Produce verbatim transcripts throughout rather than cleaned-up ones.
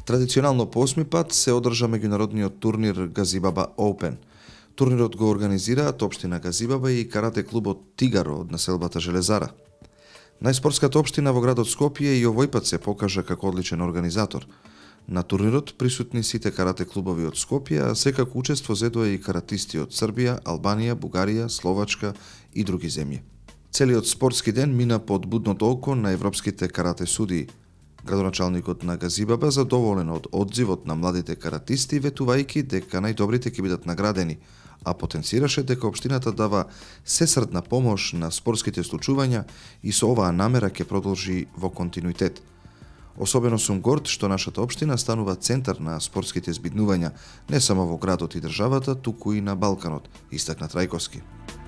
Традиционално по осми пат се одржа меѓународниот турнир Газибаба Open. Турнирот го организираат општина Газибаба и карате клубот Тигар од населбата Железара. Најспортската општина во градот Скопје и овој пат се покажа како одличен организатор. На турнирот присутни сите карате клубови од Скопје, а секако учество зедоа и каратисти од Србија, Албанија, Бугарија, Словачка и други земји. Целиот спортски ден мина под будното око на европските карате судии. Градоначалникот на Газибаба задоволен од одзивот на младите каратисти, ветувајќи дека најдобрите ќе бидат наградени, а потенцираше дека општината дава сесрдна помош на спортските случувања и со оваа намера ќе продолжи во континуитет. Особено сум горд што нашата општина станува центар на спортските збиднувања не само во градот и државата, туку и на Балканот, истакна Трајковски.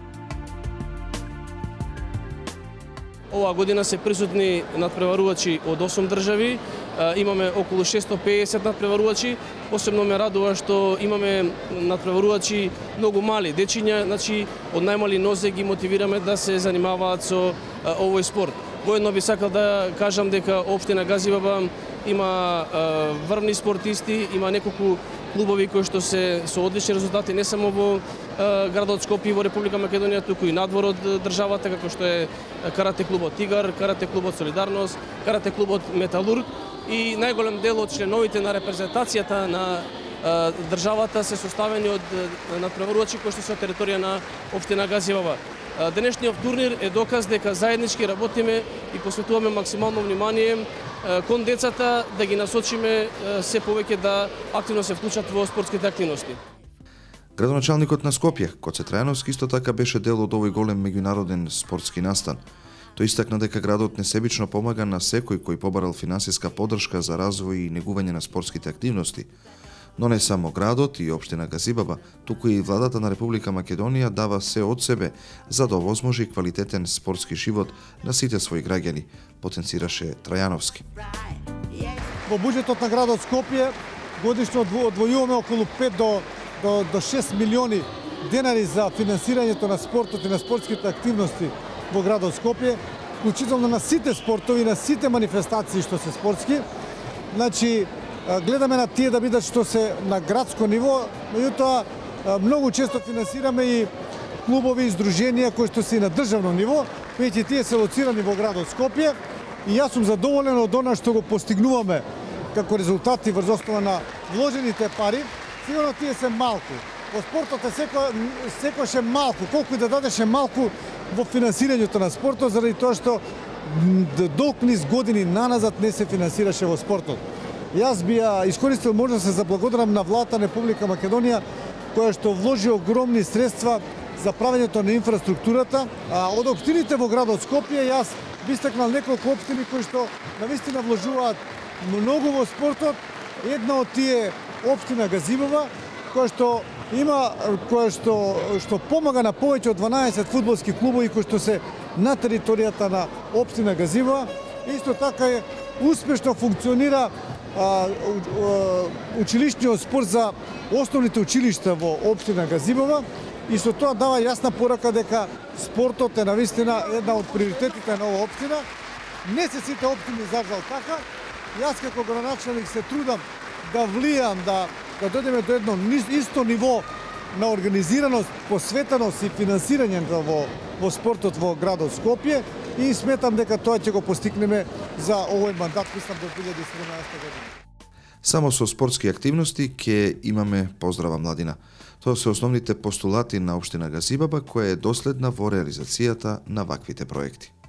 Оваа година се присутни надпреварувачи од осум држави, имаме околу шестоста и педесет надпреварувачи. Посебно ме радува што имаме надпреварувачи многу мали дечиња, значи од најмали нозе ги мотивираме да се занимаваат со овој спорт. Воедно би сакал да кажам дека општина Газибаба има врвни спортисти, има неколку клубови кои што се со одлични резултати не само во градот Скопје и во Република Македонија, туку и надвор од државата, како што е карате клубот Тигар, карате клубот Солидарност, карате клубот Металург и најголем дел од членовите на репрезентацијата на државата се составени од надпреварувачи кои што се од територија на општина Газибаба. Денешниот турнир е доказ дека заеднички работиме и посветуваме максимално внимание кон децата да ги насочиме се повеќе да активно се вклучат во спортските активности. Градоначалникот на Скопје, Гоце Трајановски, исто така беше дел од овој голем меѓународен спортски настан. Тој истакна дека градот несебично помага на секој кој побарал финансиска поддршка за развој и негување на спортските активности. Но не само градот и општина Газибаба, туку и владата на Република Македонија дава се од себе за да овозможи квалитетен спортски живот на сите своји граѓани, потенцираше Трајановски. Во буџетот на градот Скопје годишно одвојуваме околу пет до до шест милиони денари за финансирањето на спортот и на спортските активности во градот Скопје, вклучително на сите спортови, на сите манифестации што се спортски. Значи, гледаме на тие да бидат што се на градско ниво, меѓутоа многу често финансираме и клубови и здруженија кои што се и на државно ниво, веќе тие се лоцирани во градот Скопје и јас сум задоволен од она што го постигнуваме како резултати врз основа на вложените пари. Сигурно тие се малку. Во спортот е секој секојаш е малку, колку и да дадеше малку во финансирањето на спортот, заради тоа што долг низ години наназад не се финансираше во спортот. Јас би ја искористил можда да се заблагодарам на владата на Република Македонија, која што вложи огромни средства за правењето на инфраструктурата. А од општините во градот Скопје, јас би истакнал неколку општини кои што навистина вложуваат многу во спортот. Една од тие општина Газибаба, која што има која што што помага на повеќе од дванаесет фудбалски клубови кои што се на територијата на општина Газибаба. Исто така е успешно функционира а, а, училишниот спорт за основните училишта во општина Газибаба и со тоа дава јасна порака дека спортот е навистина една од приоритетите на оваа општина. Не се сите општини за жал така. Јас како градоначалник се трудам да влијам, да, да дојдеме до едно исто ниво на организираност, посветеност и финансирање во, во спортот во градот Скопје и сметам дека тоа ќе го постигнеме за овој мандат, мислам, до две илјади и седумнаесета година. Само со спортски активности ќе имаме поздрава младина. Тоа се основните постулати на општина Газибаба, која е доследна во реализацијата на ваквите проекти.